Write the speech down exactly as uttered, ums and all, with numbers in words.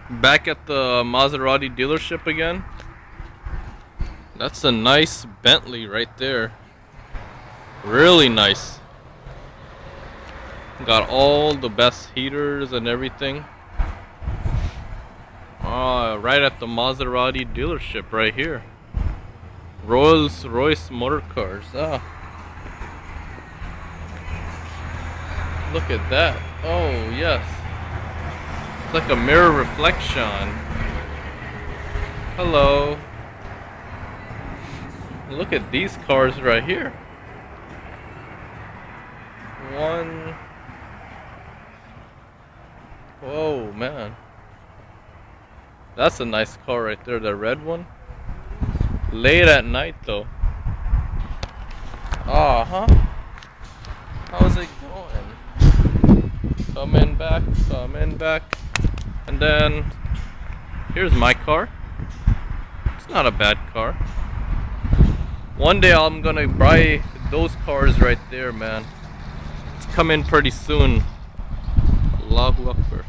Back at the Maserati dealership again. That's a nice Bentley right there. Really nice. Got all the best heaters and everything. Ah, right at the Maserati dealership right here. Rolls Royce Motor Cars. Ah. Look at that. Oh, yes. It's like a mirror reflection. Hello. Look at these cars right here. One. Whoa, man. That's a nice car right there, the red one. Late at night though. Uh huh. How's it going? Coming back, coming back. And then here's my car. It's not a bad car. One day I'm gonna buy those cars right there, man. It's coming pretty soon. Allahu Akbar.